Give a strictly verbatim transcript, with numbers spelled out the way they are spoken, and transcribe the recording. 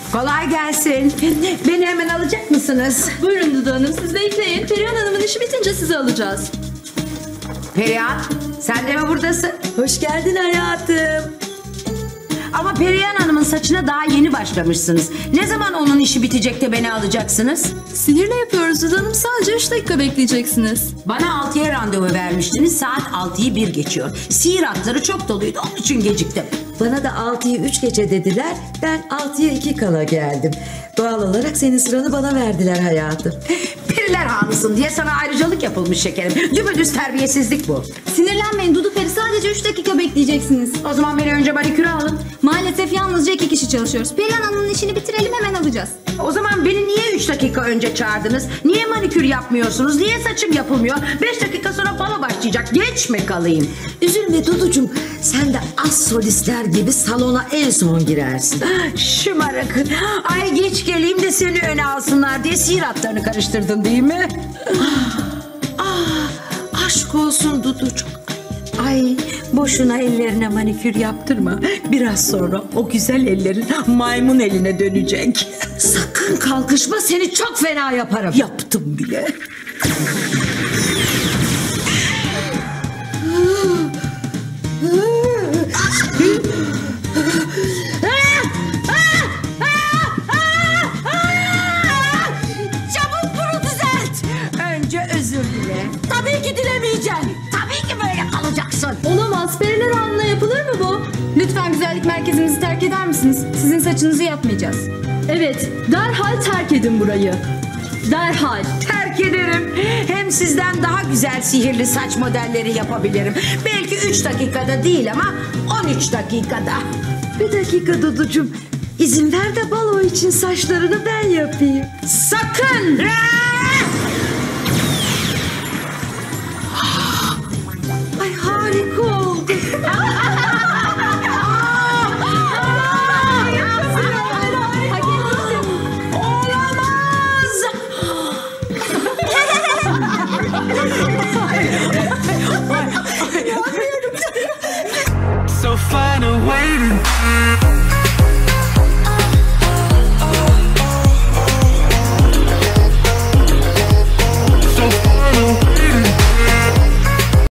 Kolay gelsin. Beni hemen alacak mısınız? Buyurun Dudu Hanım, siz bekleyin. Perihan Hanım'ın işi bitince sizi alacağız. Perihan, sen de mi buradasın? Hoş geldin hayatım. Ama Perihan Hanım'ın saçına daha yeni başlamışsınız. Ne zaman onun işi bitecek de beni alacaksınız? Sihirle yapıyoruz Dudu Hanım, sadece üç dakika bekleyeceksiniz. Bana altıya randevu vermiştiniz. Saat altıyı bir geçiyor. Sihir hatları çok doluydu, onun için geciktim. Bana da altıyı üç geçe dediler. Ben altıya iki kala geldim. Doğal olarak senin sıranı bana verdiler hayatım. Periler hanısın diye sana ayrıcalık yapılmış şekerim. Dümdüz terbiyesizlik bu. Sinirlenmeyin Dudu Peri, sadece üç dakika bekleyeceksiniz. O zaman beni önce maniküre alın. Maalesef yalnızca iki kişi çalışıyoruz. Perihan Hanım'ın işini bitirelim, hemen alacağız. O zaman beni niye üç dakika önce çağırdınız? Niye manikür yapmıyorsunuz? Niye saçım yapılmıyor? beş dakika sonra balo başlayacak. Geç mi kalayım? Üzülme Duducuğum. Sen de az solistler gibi salona en son girersin. Şımarık. Ay geç geleyim de seni öne alsınlar diye sihir hatlarını karıştırdın değil mi? Ah, aşk olsun Duducuğum. Ay boşuna ellerine manikür yaptırma. Biraz sonra o güzel ellerin maymun eline dönecek. Sakın kalkışma, seni çok fena yaparım. Yaptım bile. Çabuk bunu düzelt. Önce özür dile. Tabii ki dilemeyeceğim. Tabii ki böyle kalacaksın. Olamaz, Periler Hanım'la yapılır mı bu? Lütfen güzellik merkezimizi terk eder misiniz? Sizin saçınızı yapmayacağız. Evet, derhal terk edin burayı. Derhal. Terk ederim. Hem sizden daha güzel sihirli saç modelleri yapabilirim. Belki üç dakikada değil ama on üç dakikada. Bir dakika Duducuğum. İzin ver de balo için saçlarını ben yapayım. Sakın! Ay harika oldu. Olamaz! So find a way to